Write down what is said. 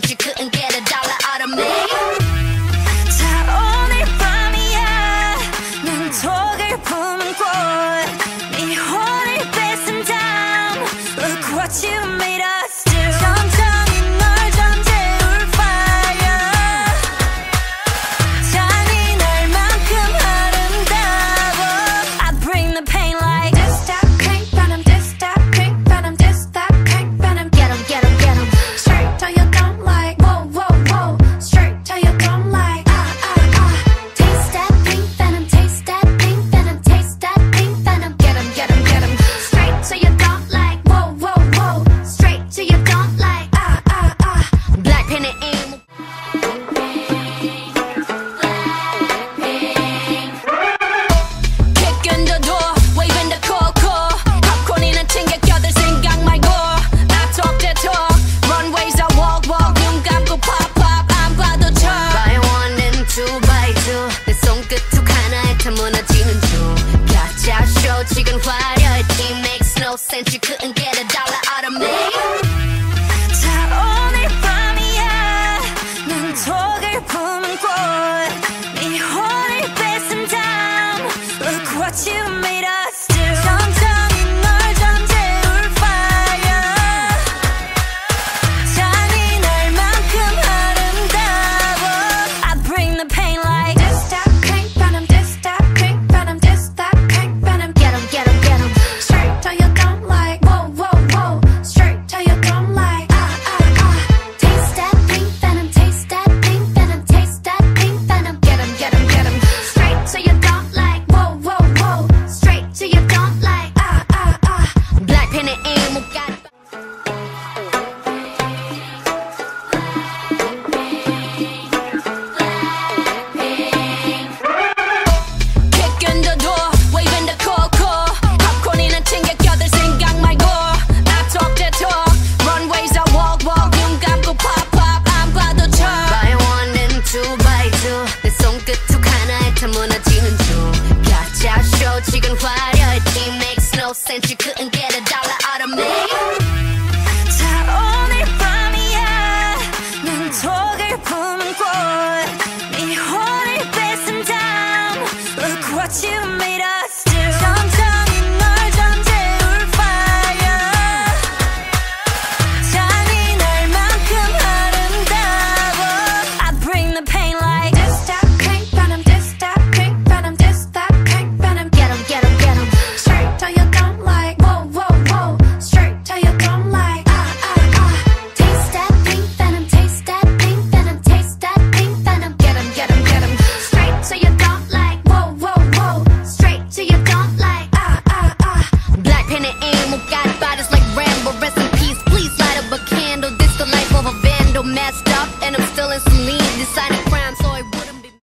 sense you couldn't get a dollar out of me. 자 오늘 밤이야 눈독을 품은 꽃네 혼을 뺏은 다음 Look what you made us do. 천천히 널 잠재울 fire 잔인할 만큼 아름다워 I bring the pain like this that pink venom this that pink venom this that pink venom Get 'em, get 'em, get 'em. straight till you don't like whoa whoa whoa straight till you don't like Taste that pink venom, taste that pink venom, taste that pink venom. Get 'em, get 'em, get 'em. straight till you don't like whoa whoa whoa straight till you don't like Blackpink and aim. Kick in the door, waving the coco popcorn이나 챙겨 껴들 생각 말고 I talk that talk runways I walk walk 눈 감고 pop pop 안 봐도 쳐 By one and two by two 내 손끝 툭 하나에 다 무너지는 중 가짜 쇼 지금 화려해 It makes no sense you couldn't get a dollar out of me. 자 오늘 밤이야 눈독을 품은 꽃네 혼을 뺏은 다음 Look what you made us do. 천천히 널 잠재울 fire 잔인할 만큼 아름다워 I bring the pain like this that pink venom this that pink venom this that pink venom Get 'em, get 'em, get 'em. straight till you don't like whoa whoa whoa straight till you don't like Taste that pink venom, taste that pink venom, taste that pink venom. Get 'em, get 'em, get 'em. straight till you don't like whoa whoa whoa straight till you don't like Blackpink and aim. Got Kick in the door, waving the coco popcorn이나 챙겨 껴들 생각 말고 I talk that talk runways I walk walk 눈 감고 pop pop 안 봐도 쳐 By one and two by two 내 손끝 툭 하나에 다 무너지는 중 가짜 쇼 지금 화려해 It makes no sense you couldn't get a dollar out of me. 자 오늘 밤이야 눈독을 품은 꽃네